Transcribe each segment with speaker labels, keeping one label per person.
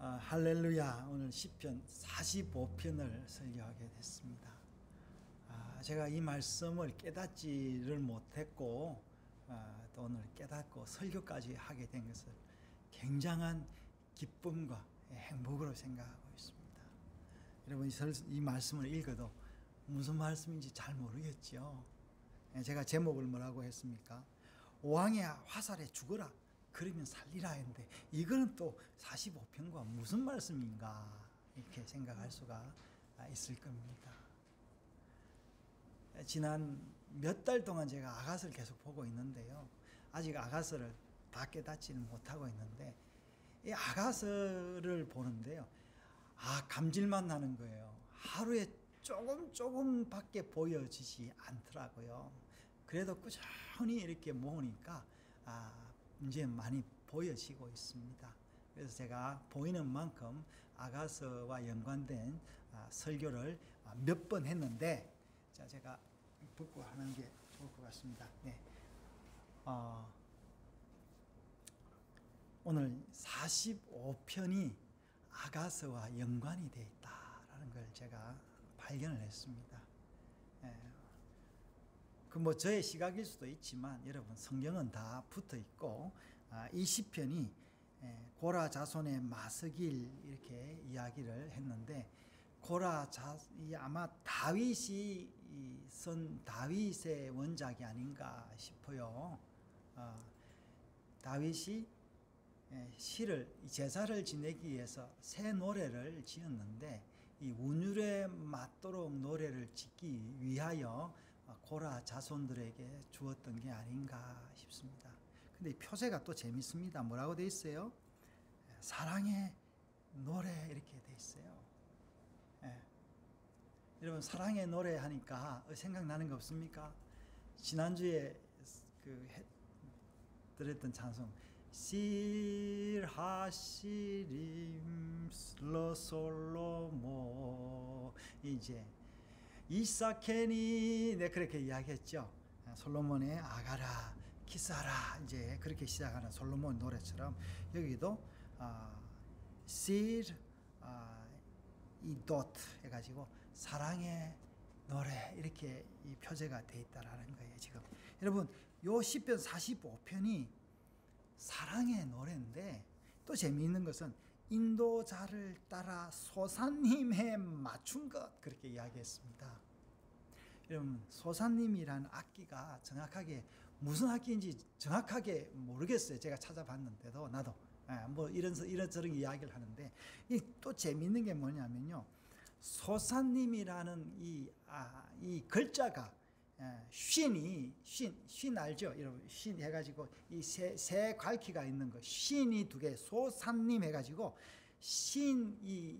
Speaker 1: 할렐루야. 오늘 시편 45편을 설교하게 됐습니다. 제가 이 말씀을 깨닫지를 못했고 또 오늘 깨닫고 설교까지 하게 된 것을 굉장한 기쁨과 행복으로 생각하고 있습니다. 여러분, 이 말씀을 읽어도 무슨 말씀인지 잘 모르겠죠. 제가 제목을 뭐라고 했습니까? 왕의 화살에 죽어라, 그러면 살리라 했는데, 이거는 또 45편과 무슨 말씀인가 이렇게 생각할 수가 있을 겁니다. 지난 몇 달 동안 제가 아가서를 계속 보고 있는데요, 아직 아가서를 다 깨닫지는 못하고 있는데, 이 아가서를 보는데요, 감질만 나는 거예요. 하루에 조금밖에 보여지지 않더라고요. 그래도 꾸준히 이렇게 모으니까 이제 많이 보여지고 있습니다. 그래서 제가 보이는 만큼 아가서와 연관된 설교를 몇 번 했는데, 자, 제가 붙고 하는 게 좋을 것 같습니다. 네. 오늘 45편이 아가서와 연관이 되어 있다라는 걸 제가 발견을 했습니다. 저의 시각일 수도 있지만 여러분, 성경은 다 붙어 있고, 이 시편이 고라 자손의 마스길 이렇게 이야기를 했는데, 아마 다윗이 쓴 다윗의 원작이 아닌가 싶어요. 다윗이 제사를 지내기 위해서 새 노래를 지었는데, 이 운율에 맞도록 노래를 짓기 위하여 고라 자손들에게 주었던 게 아닌가 싶습니다. 근데 이 표제가 또 재밌습니다. 뭐라고 돼 있어요? 사랑의 노래 이렇게 돼 있어요. 여러분, 사랑의 노래 하니까 생각나는 거 없습니까? 지난주에 들었던 찬송, 실하시림 솔로몬, 이제 이사케니, 네, 그렇게 이야기했죠. 솔로몬의 아가라 키사라, 이제 그렇게 시작하는 솔로몬 노래처럼 여기도 이도트 해가지고 사랑의 노래 이렇게 이 표제가 돼 있다라는 거예요. 지금 여러분, 요 시편 45편이 사랑의 노래인데, 또 재미있는 것은 인도자를 따라 소사님에 맞춘 것, 그렇게 이야기했습니다. 여러분, 소사님이라는 악기가 정확하게 무슨 악기인지 정확하게 모르겠어요. 제가 찾아봤는데도 나도 이런저런 이야기를 하는데, 또 재미있는 게 뭐냐면요, 소사님이라는 이 글자가 쉰 알죠? 여러분, 쉰 해가지고 이 세 갈퀴가 있는 거, 쉰이 두 개, 소산님 해가지고 이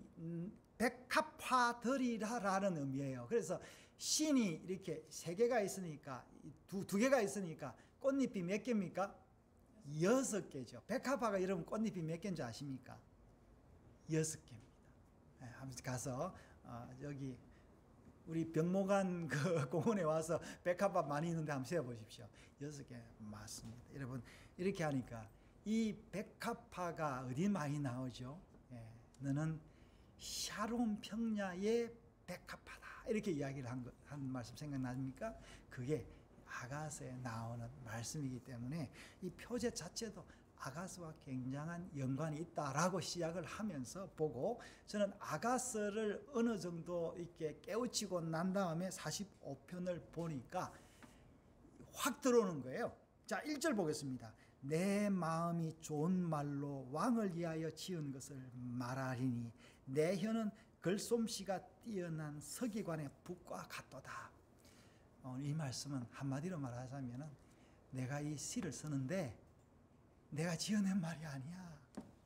Speaker 1: 백합화들이라라는 의미예요. 그래서 쉰이 이렇게 세 개가 있으니까, 두 개가 있으니까 꽃잎이 몇 개입니까? 6개죠. 백합화가 여러분 꽃잎이 몇 개인지 아십니까? 6개입니다. 한번 가서 여기 우리 병목안 공원에 와서 백합화 많이 있는데 한번 세어보십시오. 6개 맞습니다. 여러분, 이렇게 하니까 이 백합화가 어디 많이 나오죠? 너는 샤론 평야의 백합화다, 이렇게 이야기를 한 말씀 생각나십니까? 그게 아가서에 나오는 말씀이기 때문에 이 표제 자체도 아가서와 굉장한 연관이 있다라고 시작을 하면서 보고, 저는 아가서를 어느 정도 이렇게 깨우치고 난 다음에 45편을 보니까 확 들어오는 거예요. 자, 1절 보겠습니다. 내 마음이 좋은 말로 왕을 위하여 지은 것을 말하리니 내 혀는 글솜씨가 뛰어난 서기관의 붓과 같도다. 이 말씀은 한마디로 말하자면, 내가 이 시를 쓰는데 내가 지어낸 말이 아니야.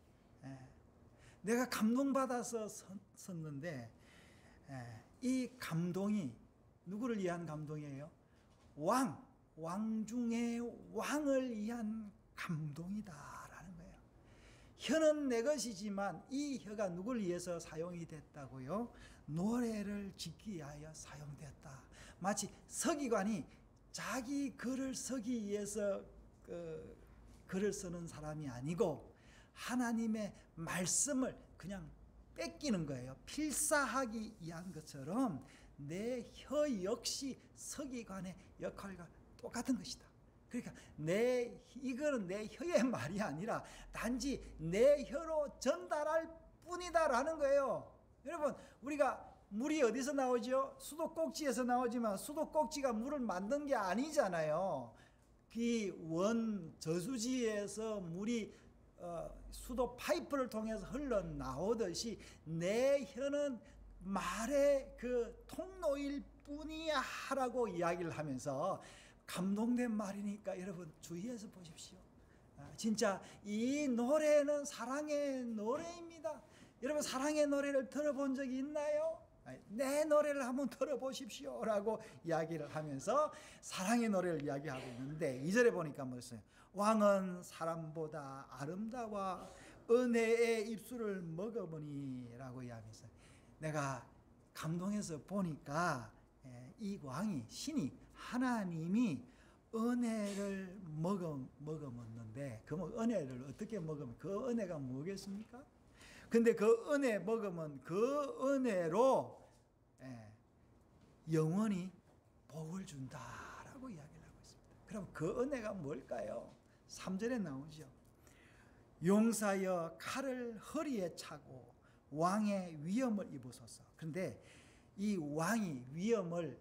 Speaker 1: 내가 감동받아서 썼는데, 이 감동이 누구를 위한 감동이에요? 왕 중에 왕을 위한 감동이다라는 거예요. 혀는 내 것이지만 이 혀가 누구를 위해서 사용이 됐다고요? 노래를 짓기 위하여 사용됐다. 마치 서기관이 자기 글을 쓰기 위해서 글을 쓰는 사람이 아니고, 하나님의 말씀을 그냥 뺏기는 거예요. 필사하기 위한 것처럼 내 혀 역시 서기관의 역할과 똑같은 것이다. 그러니까 이거는 내 혀의 말이 아니라 단지 내 혀로 전달할 뿐이다라는 거예요. 여러분, 우리가 물이 어디서 나오죠? 수도꼭지에서 나오지만 수도꼭지가 물을 만든 게 아니잖아요. 그 저수지에서 물이 수도 파이프를 통해서 흘러나오듯이 내 혀는 말의 그 통로일 뿐이야 라고 이야기를 하면서 감동된 말이니까 여러분 주의해서 보십시오. 진짜 이 노래는 사랑의 노래입니다. 여러분, 사랑의 노래를 들어본 적이 있나요? 내 노래를 한번 들어보십시오 라고 이야기를 하면서 사랑의 노래를 이야기하고 있는데 2절에 보니까 뭐였어요? 왕은 사람보다 아름다워 은혜의 입술을 먹어보니 라고 이야기했어요. 내가 감동해서 보니까 이 왕이, 신이, 하나님이 은혜를 먹었는데 그 은혜를 어떻게 먹으면 그 은혜가 뭐겠습니까? 근데 그 은혜 먹으면 그 은혜로 영원히 복을 준다라고 이야기를 하고 있습니다. 그럼 그 은혜가 뭘까요? 3절에 나오죠. 용사여 칼을 허리에 차고 왕의 위엄을 입으소서. 그런데 이 왕이 위엄을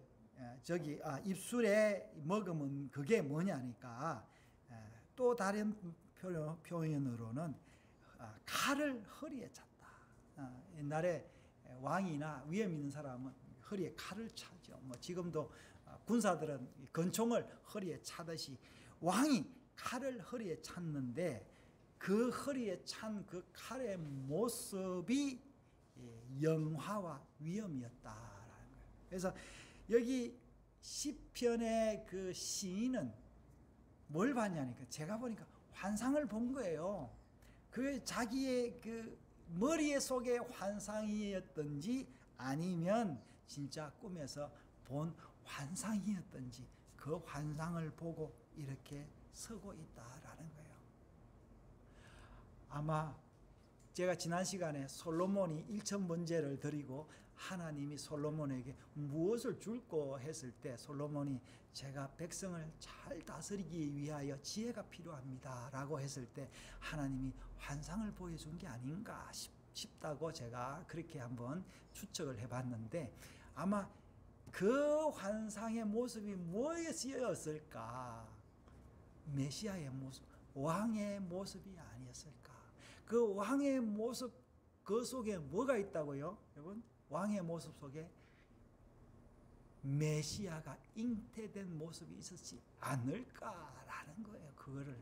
Speaker 1: 입술에 먹으면 그게 뭐냐니까 또 다른 표현으로는 칼을 허리에 찼다. 옛날에 왕이나 위엄 있는 사람은 허리에 칼을 차죠. 뭐 지금도 군사들은 권총을 허리에 차듯이 왕이 칼을 허리에 찼는데 그 허리에 찬 그 칼의 모습이 영화와 위엄이었다라는 거예요. 그래서 여기 시편의 그 시인은 뭘 봤냐니까 제가 보니까 환상을 본 거예요. 그 자기의 그 머리에 속에 환상이었던지 아니면 진짜 꿈에서 본 환상이었던지 그 환상을 보고 이렇게 서고 있다라는 거예요. 아마 제가 지난 시간에 솔로몬이 1,000번제를 드리고 하나님이 솔로몬에게 무엇을 줄까 했을 때 솔로몬이 제가 백성을 잘 다스리기 위하여 지혜가 필요합니다 라고 했을 때 하나님이 환상을 보여준 게 아닌가 싶다고 제가 그렇게 한번 추측을 해봤는데 아마 그 환상의 모습이 무엇이었을까? 메시아의 모습, 왕의 모습이 아니었을까? 그 왕의 모습 그 속에 뭐가 있다고요? 여러분, 왕의 모습 속에 메시아가 잉태된 모습이 있었지 않을까라는 거예요. 그거를.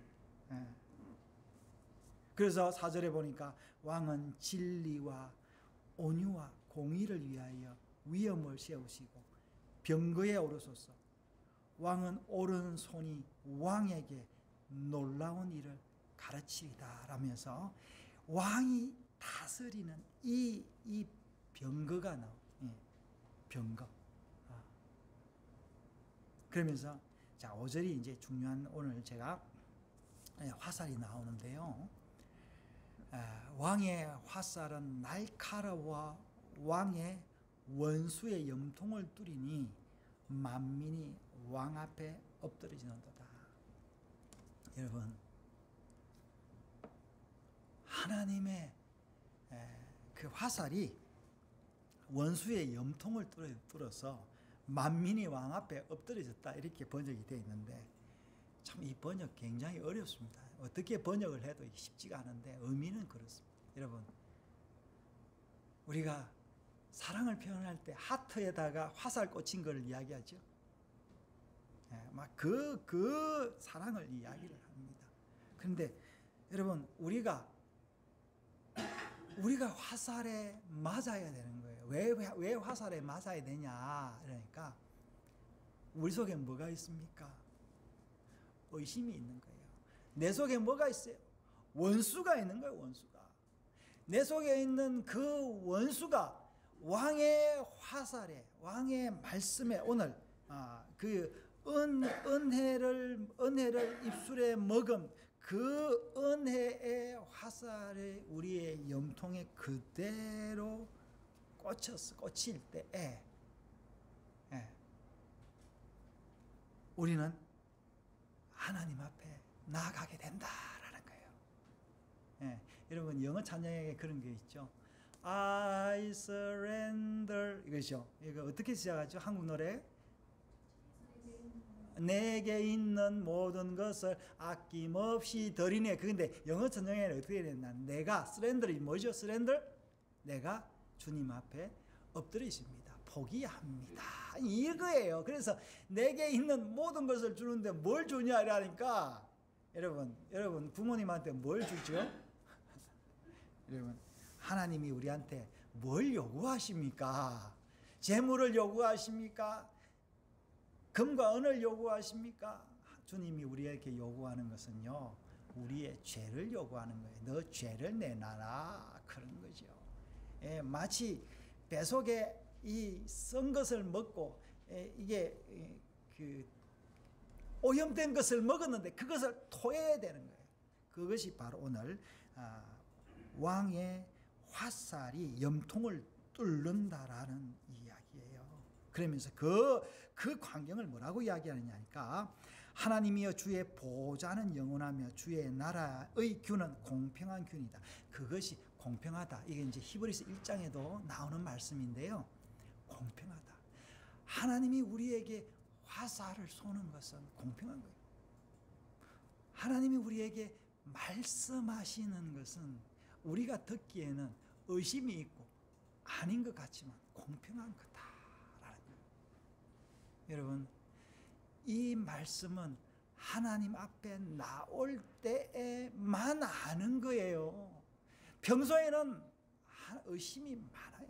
Speaker 1: 그래서 4절에 보니까 왕은 진리와 온유와 공의를 위하여 위엄을 세우시고 병거에 오르소서. 왕은 오른손이 왕에게 놀라운 일을 가르치리다 라면서 왕이 다스리는 이 병거가 나와요. 병거. 그러면서 자 5절이 이제 중요한 오늘 제가 화살이 나오는데요. 왕의 화살은 날카로워 왕의 원수의 염통을 뚫으니 만민이 왕 앞에 엎드러지는도다. 여러분, 하나님의 그 화살이 원수의 염통을 뚫어서 만민이 왕 앞에 엎드려졌다 이렇게 번역이 되어 있는데 참 이 번역 굉장히 어렵습니다. 어떻게 번역을 해도 쉽지가 않은데 의미는 그렇습니다. 여러분, 우리가 사랑을 표현할 때 하트에다가 화살 꽂힌 걸 이야기하죠. 막 그 사랑을 이야기를 합니다. 그런데 여러분, 우리가 화살에 맞아야 되는 거예요. 왜 화살에 맞아야 되냐? 그러니까 우리 속에 뭐가 있습니까? 의심이 있는 거예요. 내 속에 뭐가 있어요? 원수가 있는 거예요. 원수가. 내 속에 있는 그 원수가 왕의 화살에, 왕의 말씀에 오늘 그 은혜를 입술에 먹은 그 은혜의 화살에 우리의 염통에 그대로 꽂힐 때에 우리는 하나님 앞에 나아가게 된다라는 거예요. 여러분 영어 찬양에 그런 게 있죠. I surrender 이거죠. 이거 어떻게 시작하죠? 한국 노래? 내게 있는 모든 것을 아낌없이 드리네. 그런데 영어 찬양에는 어떻게 되나? 내가 surrender이 뭐죠? surrender? 내가 주님 앞에 엎드려 있습니다. 포기합니다. 이거예요. 그래서 내게 있는 모든 것을 주는데 뭘 주냐라니까 여러분 부모님한테 뭘 주죠? 여러분 하나님이 우리한테 뭘 요구하십니까? 재물을 요구하십니까? 금과 은을 요구하십니까? 주님이 우리에게 요구하는 것은요, 우리의 죄를 요구하는 거예요. 너 죄를 내놔라 그런 거죠. 마치 뱃속에 이 썩은 것을 먹고 이게 그 오염된 것을 먹었는데 그것을 토해야 되는 거예요. 그것이 바로 오늘 왕의 화살이 염통을 뚫는다라는 이야기예요. 그러면서 그 광경을 뭐라고 이야기하느냐니까 하나님이여 주의 보좌는 영원하며 주의 나라의 균은 공평한 균이다. 그것이 공평하다. 이게 이제 히브리서 1장에도 나오는 말씀인데요. 공평하다. 하나님이 우리에게 화살을 쏘는 것은 공평한 거예요. 하나님이 우리에게 말씀하시는 것은 우리가 듣기에는 의심이 있고 아닌 것 같지만 공평한 거다라는 거예요. 여러분, 이 말씀은 하나님 앞에 나올 때에만 아는 거예요. 평소에는 의심이 많아요.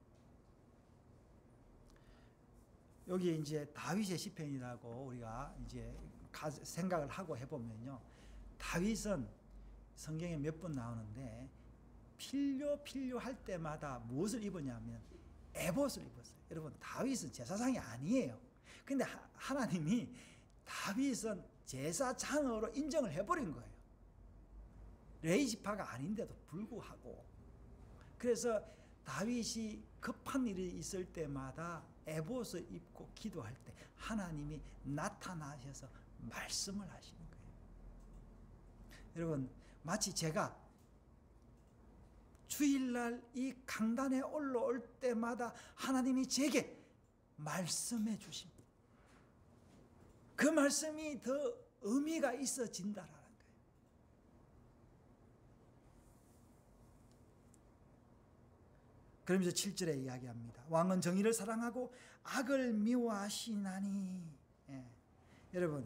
Speaker 1: 여기 이제 다윗의 시편이라고 우리가 이제 생각을 하고 해보면요, 다윗은 성경에 몇 번 나오는데 필요할 때마다 무엇을 입었냐면 에봇을 입었어요. 여러분, 다윗은 제사장이 아니에요. 근데 하나님이 다윗은 제사장으로 인정을 해버린 거예요. 레위지파가 아닌데도 불구하고. 그래서 다윗이 급한 일이 있을 때마다 에봇을 입고 기도할 때 하나님이 나타나셔서 말씀을 하시는 거예요. 여러분, 마치 제가 주일날 이 강단에 올라올 때마다 하나님이 제게 말씀해 주십니다. 그 말씀이 더 의미가 있어진다라는 거예요. 그러면서 7절에 이야기합니다. 왕은 정의를 사랑하고 악을 미워하시나니. 여러분,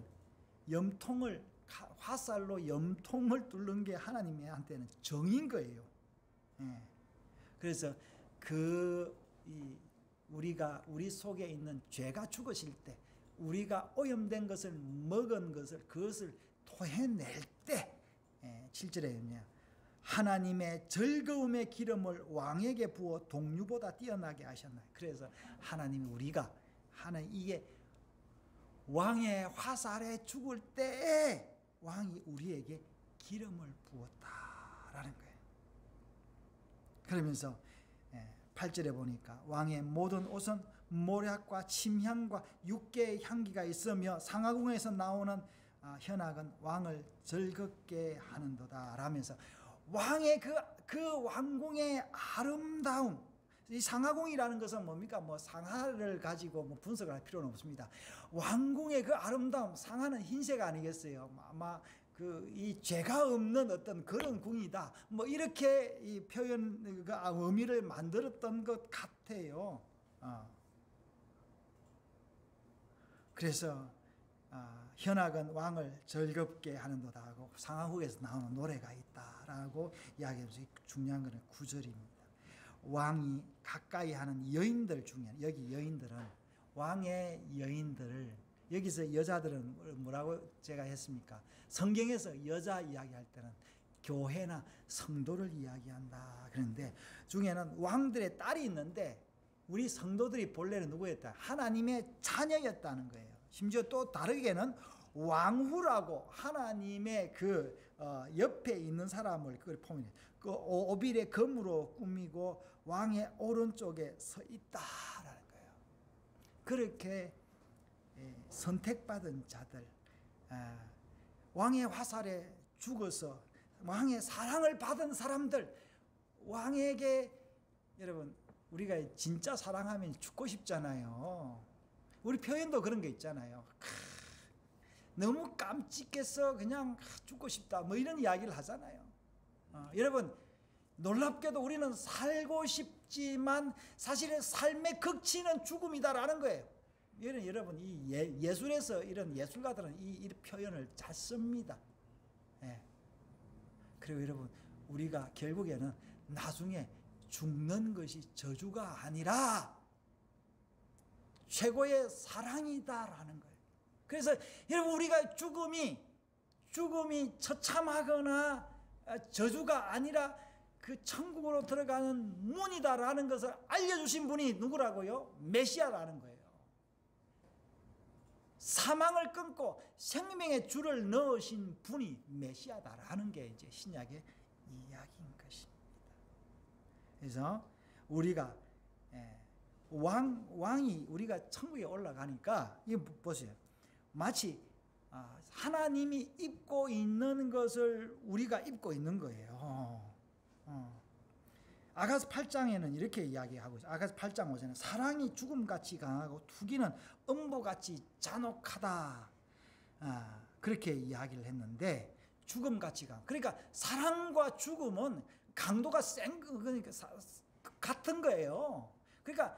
Speaker 1: 화살로 염통을 뚫는 게 하나님한테는 정인 거예요. 그래서 우리 속에 있는 죄가 죽으실 때, 우리가 오염된 것을 먹은 그것을 토해낼 때, 7절에 하나님의 즐거움의 기름을 왕에게 부어 동류보다 뛰어나게 하셨나요? 그래서 하나님이 이게 왕의 화살에 죽을 때에 왕이 우리에게 기름을 부었다라는 거예요. 그러면서 8절에 보니까 왕의 모든 옷은 모략과 침향과 육개의 향기가 있으며 상하궁에서 나오는 현악은 왕을 즐겁게 하는도다 라면서 왕의 그 왕궁의 아름다움, 이 상하궁이라는 것은 뭡니까? 상하를 가지고 분석을 할 필요는 없습니다. 왕궁의 그 아름다움, 상하는 흰색 아니겠어요? 아마 이 죄가 없는 어떤 그런 궁이다. 이렇게 이 표현, 의미를 만들었던 것 같아요. 그래서 현악은 왕을 즐겁게 하는도다 하고 상하궁에서 나오는 노래가 있다라고 이야기하면서 중요한 것은 9절입니다. 왕이 가까이 하는 여인들 중에, 여기 여인들은 왕의 여인들을, 여기서 여자들은 뭐라고 제가 했습니까? 성경에서 여자 이야기할 때는 교회나 성도를 이야기한다. 그런데 중에는 왕들의 딸이 있는데 우리 성도들이 본래는 누구였다? 하나님의 자녀였다는 거예요. 심지어 또 다르게는 왕후라고 하나님의 옆에 있는 사람을 그걸 포함해. 그 오빌의 검으로 꾸미고 왕의 오른쪽에 서 있다라는 거예요. 그렇게 선택받은 자들, 왕의 화살에 죽어서 왕의 사랑을 받은 사람들, 왕에게 여러분 우리가 진짜 사랑하면 죽고 싶잖아요. 우리 표현도 그런 게 있잖아요. 너무 깜찍해서 그냥 죽고 싶다 뭐 이런 이야기를 하잖아요. 여러분 놀랍게도 우리는 살고 싶지만 사실은 삶의 극치는 죽음이다라는 거예요. 여러분 이 예술에서 이런 예술가들은 이 표현을 잘 씁니다. 예. 그리고 여러분 우리가 결국에는 나중에 죽는 것이 저주가 아니라 최고의 사랑이다라는 거예요. 그래서 여러분 우리가 죽음이 처참하거나 저주가 아니라 그 천국으로 들어가는 문이다라는 것을 알려주신 분이 누구라고요? 메시아라는 거예요. 사망을 끊고 생명의 줄을 넣으신 분이 메시아다라는 게 이제 신약의 이야기인 것입니다. 그래서 우리가 왕이 우리가 천국에 올라가니까 이거 보세요. 마치 하나님이 입고 있는 것을 우리가 입고 있는 거예요. 아가서 8장에는 이렇게 이야기하고 있어요. 아가서 8장 5절에 사랑이 죽음같이 강하고 투기는 음보같이 잔혹하다. 그렇게 이야기를 했는데 죽음같이 강하다. 그러니까 사랑과 죽음은 강도가 그러니까 같은 거예요. 그러니까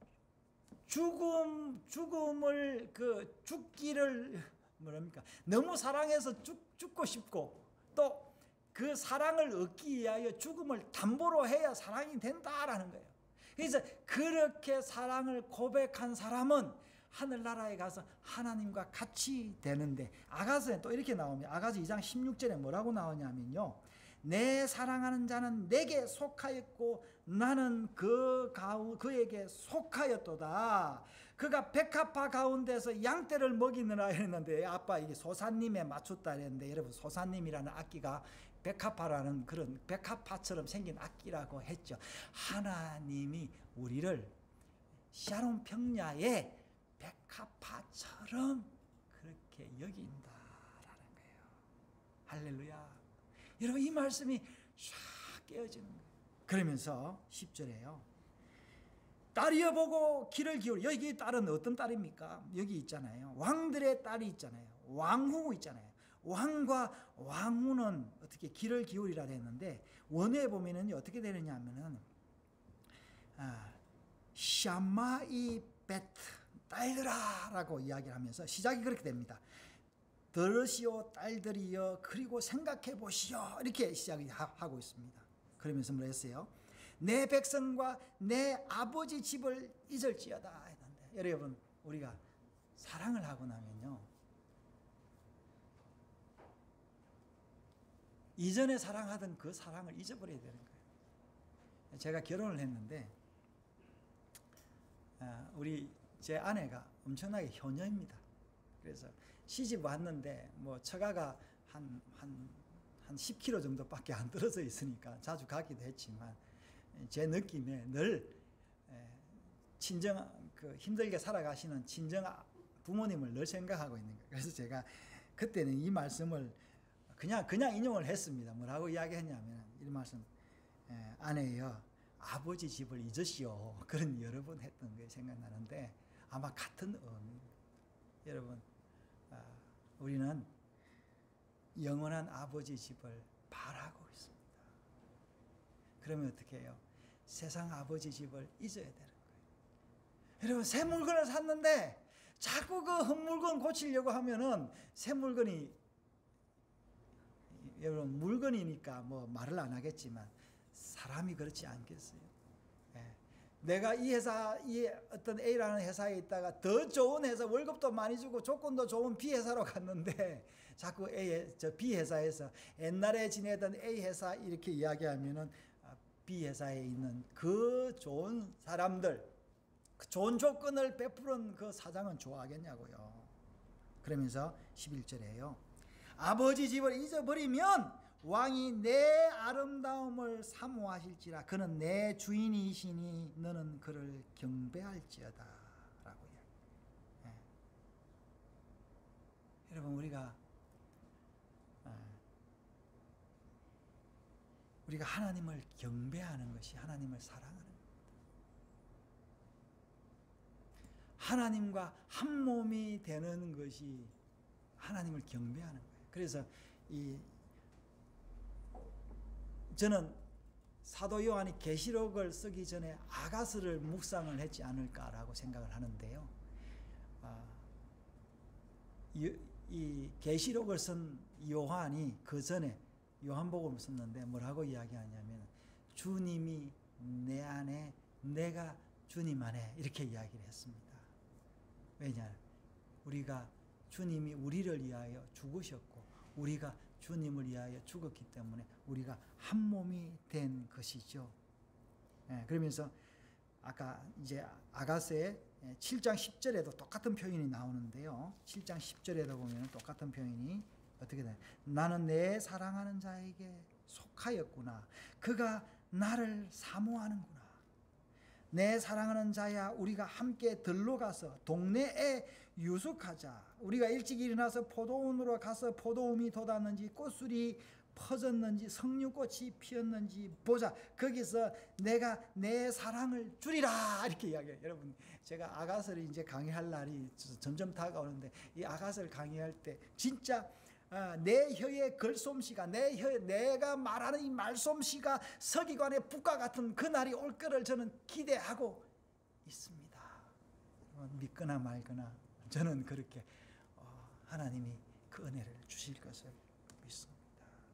Speaker 1: 죽음을 죽기를 너무 사랑해서 죽고 싶고 또 그 사랑을 얻기 위하여 죽음을 담보로 해야 사랑이 된다라는 거예요. 그래서 그렇게 사랑을 고백한 사람은 하늘나라에 가서 하나님과 같이 되는데 아가서에 또 이렇게 나옵니다. 아가서 2장 16절에 뭐라고 나오냐면요. 내 사랑하는 자는 내게 속하였고 나는 그에게 속하였도다. 그가 백합화 가운데서 양떼를 먹이느라 했는데 아빠 이게 소사님에 맞췄다 했는데 여러분 소사님이라는 악기가 백합화라는 그런 백합화처럼 생긴 악기라고 했죠. 하나님이 우리를 샤론 평야의 백합화처럼 그렇게 여긴다라는 거예요. 할렐루야. 여러분 이 말씀이 쫙 깨어지는 거예요. 그러면서 10절에요. 딸이여 보고 귀를 기울여. 여기 딸은 어떤 딸입니까? 여기 있잖아요. 왕들의 딸이 있잖아요. 왕후 있잖아요. 왕과 왕후는 어떻게 귀를 기울이라 했는데 원어에 보면은 어떻게 되느냐 하면은 샤마이 베트 딸들아라고 이야기를 하면서 시작이 그렇게 됩니다. 들으시오 딸들이여 그리고 생각해 보시오 이렇게 시작을 하고 있습니다. 그러면서 뭐라 했어요? 내 백성과 내 아버지 집을 잊을지어다 했는데 여러분 우리가 사랑을 하고 나면요 이전에 사랑하던 그 사랑을 잊어버려야 되는 거예요. 제가 결혼을 했는데 우리 제 아내가 엄청나게 효녀입니다. 그래서 시집 왔는데 뭐 처가가 한 10km 정도밖에 안 떨어져 있으니까 자주 가기도 했지만 제 느낌에 늘 친정 힘들게 살아가시는 친정 부모님을 늘 생각하고 있는 거예요. 그래서 제가 그때는 이 말씀을 그냥 인용을 했습니다. 뭐라고 이야기했냐면 이 말씀 아내여 아버지 집을 잊으시오. 그런 여러 번 했던 게 생각나는데 아마 같은 의미입니다. 여러분 우리는 영원한 아버지 집을 바라고 있습니다. 그러면 어떻게 해요? 세상 아버지 집을 잊어야 되는 거예요. 여러분 새 물건을 샀는데 자꾸 그 헛 물건 고치려고 하면은 새 물건이 여러분 물건이니까 뭐 말을 안 하겠지만 사람이 그렇지 않겠어요? 내가 이 어떤 A라는 회사에 있다가 더 좋은 회사 월급도 많이 주고 조건도 좋은 B 회사로 갔는데 자꾸 B 회사에서 옛날에 지내던 A 회사 이렇게 이야기하면은 B 회사에 있는 그 좋은 사람들, 그 좋은 조건을 베푸는 그 사장은 좋아하겠냐고요. 그러면서 11절에요. 아버지 집을 잊어버리면 왕이 내 아름다움을 사모하실지라. 그는 내 주인이시니 너는 그를 경배할지어다 라고 이야기해요. 예. 여러분 우리가 하나님을 경배하는 것이 하나님을 사랑하는 겁니다. 하나님과 한 몸이 되는 것이 하나님을 경배하는 거예요. 그래서 저는 사도 요한이 계시록을 쓰기 전에 아가스를 묵상을 했지 않을까라고 생각을 하는데요. 이 계시록을 쓴 요한이 그 전에 요한복음을 썼는데 뭐라고 이야기하냐면 주님이 내 안에 내가 주님 안에 이렇게 이야기를 했습니다. 왜냐? 우리가 주님이 우리를 위하여 죽으셨고 우리가 주님을 위하여 죽었기 때문에 우리가 한 몸이 된 것이죠. 예, 그러면서 아까 이제 아가서의 7장 10절에도 똑같은 표현이 나오는데요. 7장 10절에도 보면 똑같은 표현이 어떻게 되나요? 나는 내 사랑하는 자에게 속하였구나. 그가 나를 사모하는구나. 내 사랑하는 자야, 우리가 함께 들로 가서 동네에 유숙하자. 우리가 일찍 일어나서 포도원으로 가서 포도움이 돋았는지 꽃술이 퍼졌는지 석류꽃이 피었는지 보자. 거기서 내가 내 사랑을 주리라 이렇게 이야기해요. 여러분, 제가 아가서를 이제 강의할 날이 점점 다가오는데 이 아가서를 강의할 때 진짜 내 혀의 글솜씨가 내가 말하는 이 말솜씨가 서기관의 붓과 같은 그 날이 올 거를 저는 기대하고 있습니다. 믿거나 말거나 저는 그렇게 하나님이 그 은혜를 주실 것을 믿습니다.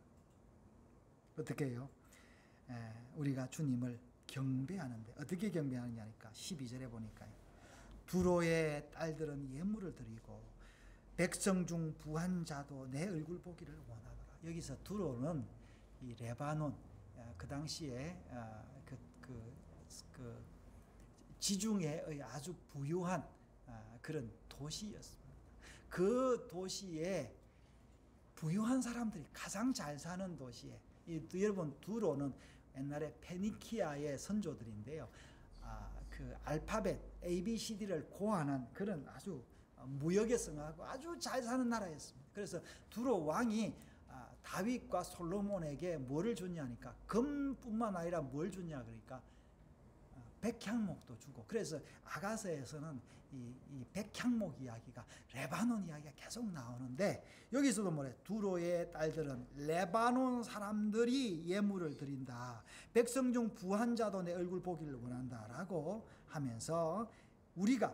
Speaker 1: 어떻게 해요? 우리가 주님을 경배하는데 어떻게 경배하느냐니까 12절에 보니까 두로의 딸들은 예물을 드리고 백성 중 부한 자도 내 얼굴 보기를 원하더라. 여기서 두로는 이 레바논 그 당시에 그 지중해의 아주 부유한 그런 도시였습니다. 그 도시에 부유한 사람들이 가장 잘 사는 도시에 여러분 두로는 옛날에 페니키아의 선조들인데요. 그 알파벳 ABCD를 고안한 그런 아주 무역에 성하고 아주 잘 사는 나라였습니다. 그래서 두로 왕이 다윗과 솔로몬에게 뭐를 줬냐니까 금뿐만 아니라 뭘 줬냐 그러니까 백향목도 주고. 그래서 아가서에서는 이 백향목 이야기가 레바논 이야기가 계속 나오는데 여기서도 뭐래? 두로의 딸들은 레바논 사람들이 예물을 드린다. 백성 중 부한 자도 내 얼굴 보기를 원한다라고 하면서 우리가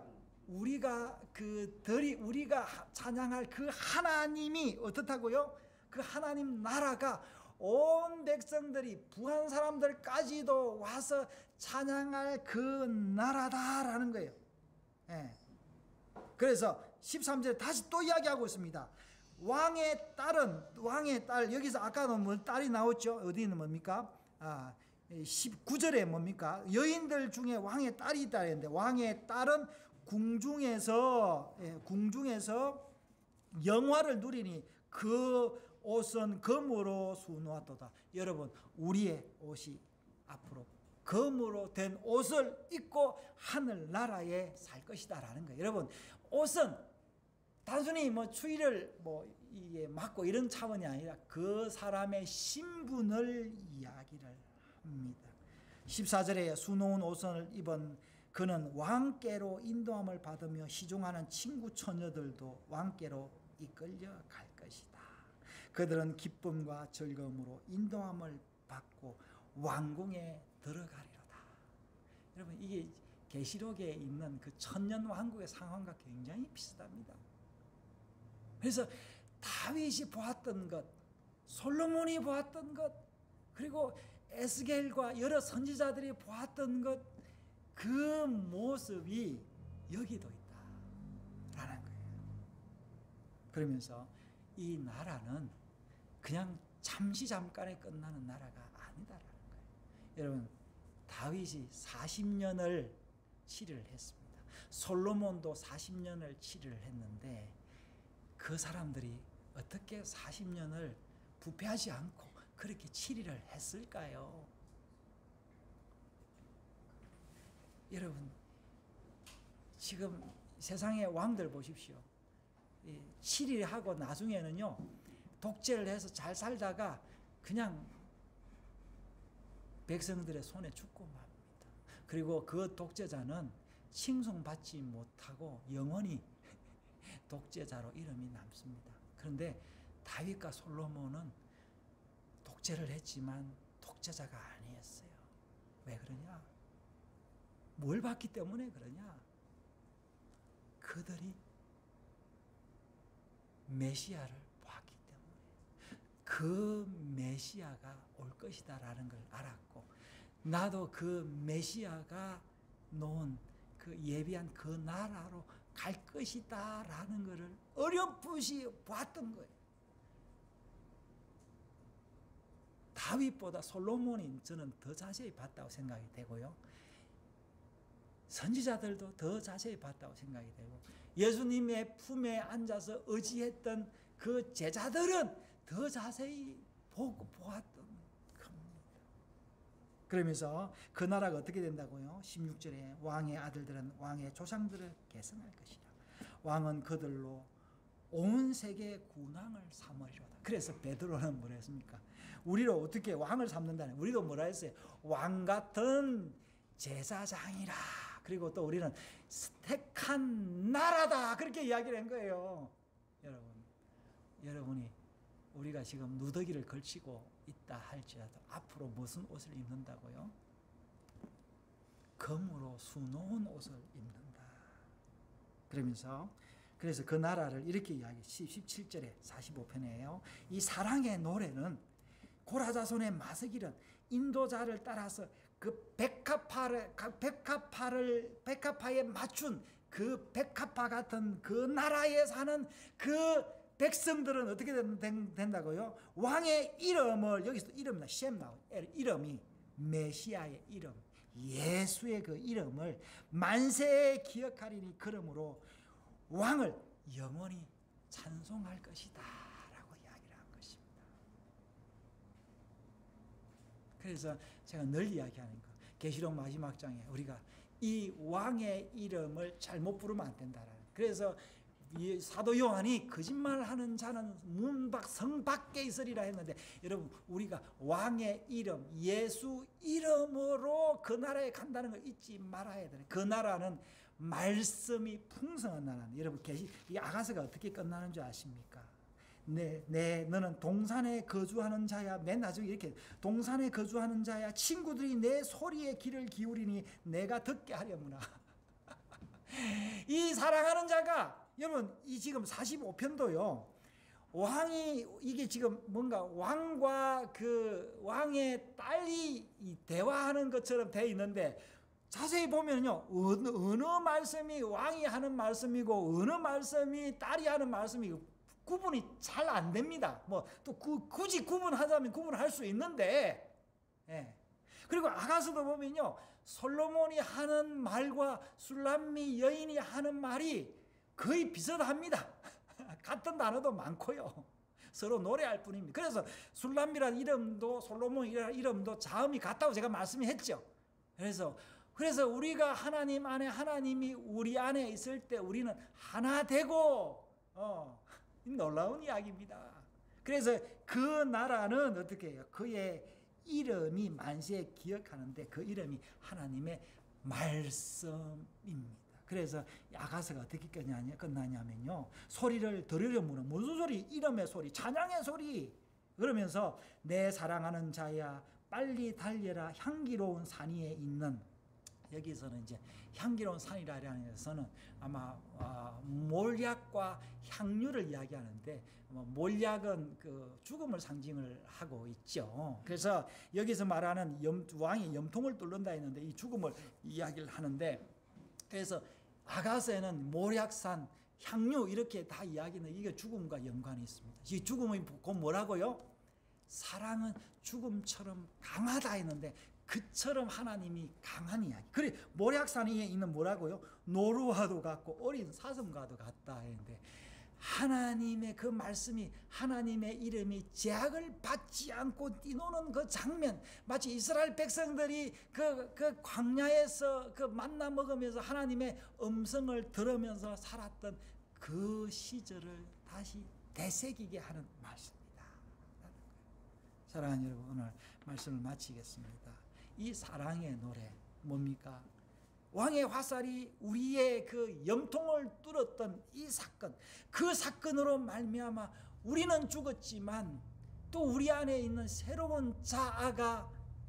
Speaker 1: 찬양할 그 하나님이 어떻다고요? 그 하나님 나라가 온 백성들이 부한 사람들까지도 와서 찬양할 그 나라다라는 거예요. 예. 그래서 13절에 다시 또 이야기하고 있습니다. 왕의 딸 여기서 아까는 뭐 딸이 나왔죠. 어디는 뭡니까? 19절에 뭡니까? 여인들 중에 왕의 딸이 있다 했는데 왕의 딸은 궁중에서 영화를 누리니 그 옷은 금으로 수놓았도다. 여러분, 우리의 옷이 앞으로 금으로 된 옷을 입고 하늘나라에 살 것이다라는 거예요. 여러분, 옷은 단순히 뭐 추위를 이게 맞고 이런 차원이 아니라 그 사람의 신분을 이야기를 합니다. 14절에 수놓은 옷을 입은 그는 왕께로 인도함을 받으며 시종하는 친구 처녀들도 왕께로 이끌려 갈 것이다. 그들은 기쁨과 즐거움으로 인도함을 받고 왕궁에 들어가리로다. 여러분, 이게 계시록에 있는 그 천년 왕국의 상황과 굉장히 비슷합니다. 그래서 다윗이 보았던 것, 솔로몬이 보았던 것, 그리고 에스겔과 여러 선지자들이 보았던 것, 그 모습이 여기도 있다라는 거예요. 그러면서 이 나라는 그냥 잠시 잠깐에 끝나는 나라가 아니다라는 거예요. 여러분, 다윗이 40년을 치료를 했습니다. 솔로몬도 40년을 치료를 했는데 그 사람들이 어떻게 40년을 부패하지 않고 그렇게 치리를 했을까요? 여러분, 지금 세상의 왕들 보십시오. 치리를 하고 나중에는요, 독재를 해서 잘 살다가 그냥 백성들의 손에 죽고 맙니다. 그리고 그 독재자는 칭송받지 못하고 영원히 독재자로 이름이 남습니다. 그런데 다윗과 솔로몬은 독재를 했지만 독재자가 아니었어요. 왜 그러냐? 뭘 봤기 때문에 그러냐? 그들이 메시아를 봤기 때문에, 그 메시아가 올 것이다라는 걸 알았고, 나도 그 메시아가 놓은 그 예비한 그 나라로 갈 것이다라는 것을 어렴풋이 봤던 거예요. 다윗보다 솔로몬이 저는 더 자세히 봤다고 생각이 되고요. 선지자들도 더 자세히 봤다고 생각이 되고, 예수님의 품에 앉아서 의지했던 그 제자들은 더 자세히 보았던 겁니다. 그러면서 그 나라가 어떻게 된다고요? 16절에 왕의 아들들은 왕의 조상들을 계승할 것이라. 왕은 그들로 온 세계의 군왕을 삼으리로다. 그래서 베드로는 뭐라 했습니까? 우리를 어떻게 왕을 삼는다는, 우리도 뭐라 했어요? 왕 같은 제사장이라. 그리고 또 우리는 택한 나라다. 그렇게 이야기를 한 거예요. 여러분이 우리가 지금 누더기를 걸치고 있다 할지라도 앞으로 무슨 옷을 입는다고요? 검으로 수놓은 옷을 입는다. 그래서 그 나라를 이렇게 이야기, 17절에 45편이에요. 이 사랑의 노래는 고라자손의 마스길은 인도자를 따라서 그 백합화에 맞춘 그 백합화 같은 그 나라에 사는 그 백성들은 어떻게 된다고요? 왕의 이름을, 여기서 이름이나 셈 나와요. 이름이 메시아의 이름, 예수의 그 이름을 만세에 기억하리니, 그러므로 왕을 영원히 찬송할 것이다 라고 이야기를 한 것입니다. 그래서 제가 늘 이야기하는 거, 계시록 마지막 장에 우리가 이 왕의 이름을 잘못 부르면 안 된다라는. 그래서 이 사도 요한이 거짓말하는 자는 성 밖에 있으리라 했는데, 여러분, 우리가 왕의 이름, 예수 이름으로 그 나라에 간다는 걸 잊지 말아야 돼요. 그 나라는 말씀이 풍성한 나라는, 여러분, 이 아가서가 어떻게 끝나는 줄 아십니까? 너는 동산에 거주하는 자야. 맨 나중에 이렇게, 동산에 거주하는 자야, 친구들이 내 소리에 귀를 기울이니 내가 듣게 하려무나. 이 사랑하는 자가, 여러분, 이 지금 45편도요, 왕이, 이게 지금 뭔가 왕과 그 왕의 딸이 대화하는 것처럼 되어 있는데, 자세히 보면요, 어느 말씀이 왕이 하는 말씀이고 어느 말씀이 딸이 하는 말씀이고 구분이 잘 안 됩니다. 뭐 또 굳이 구분하자면 구분할 수 있는데, 예. 그리고 아가서도 보면요, 솔로몬이 하는 말과 술람미 여인이 하는 말이 거의 비슷합니다. 같은 단어도 많고요. 서로 노래할 뿐입니다. 그래서 술람미라는 이름도 솔로몬이라는 이름도 자음이 같다고 제가 말씀했죠. 그래서 우리가 하나님 안에, 하나님이 우리 안에 있을 때 우리는 하나 되고, 놀라운 이야기입니다. 그래서 그 나라는 어떻게 해요? 그의 이름이 만세에 기억하는데 그 이름이 하나님의 말씀입니다. 그래서 아가서가 어떻게 끝나냐면요, 소리를 들으려면 무슨 소리? 이름의 소리, 찬양의 소리. 그러면서 내 사랑하는 자야 빨리 달려라, 향기로운 산 위에 있는, 여기서는 이제 향기로운 산이라는 것은 아마 몰약과 향유를 이야기하는데, 몰약은 그 죽음을 상징을 하고 있죠. 그래서 여기서 말하는 왕이 염통을 뚫는다 했는데 이 죽음을 이야기를 하는데, 그래서 아가서에는 몰약산, 향유 이렇게 다 이야기는, 이게 죽음과 연관이 있습니다. 이 죽음이 곧 뭐라고요? 사랑은 죽음처럼 강하다 했는데 그처럼 하나님이 강한 이야기. 그래, 몰약산 위에 있는 뭐라고요? 노루와도 같고 어린 사슴과도 같다 했는데, 하나님의 그 말씀이, 하나님의 이름이 제약을 받지 않고 뛰노는 그 장면, 마치 이스라엘 백성들이 그 광야에서 그 만나 먹으면서 하나님의 음성을 들으면서 살았던 그 시절을 다시 되새기게 하는 말씀입니다. 사랑하는 여러분, 오늘 말씀을 마치겠습니다. 이 사랑의 노래 뭡니까? 왕의 화살이 우리의 그 염통을 뚫었던 이 사건, 그 사건으로 말미암아 우리는 죽었지만 또 우리 안에 있는 새로운 자아로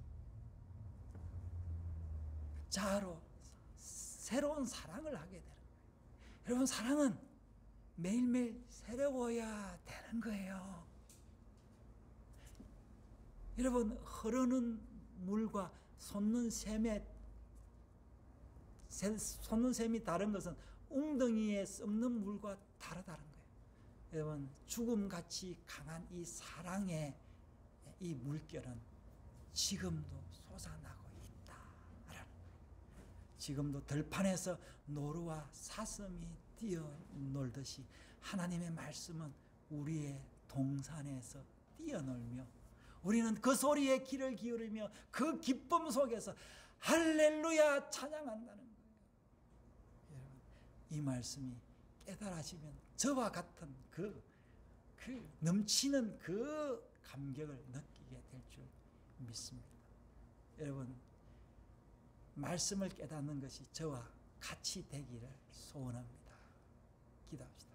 Speaker 1: 새로운 사랑을 하게 되는 거예요. 여러분, 사랑은 매일매일 새로워야 되는 거예요. 여러분, 흐르는 물과 솟는 샘이 다른 것은 웅덩이에 썩는 물과 다르다는 거예요. 여러분, 죽음같이 강한 이 사랑의 이 물결은 지금도 솟아나고 있다. 지금도 들판에서 노루와 사슴이 뛰어놀듯이 하나님의 말씀은 우리의 동산에서 뛰어놀며 우리는 그 소리에 귀를 기울이며 그 기쁨 속에서 할렐루야 찬양한다는 거예요. 여러분, 이 말씀이 깨달아지면 저와 같은 그 넘치는 그 감격을 느끼게 될 줄 믿습니다. 여러분, 말씀을 깨닫는 것이 저와 같이 되기를 소원합니다. 기도합시다.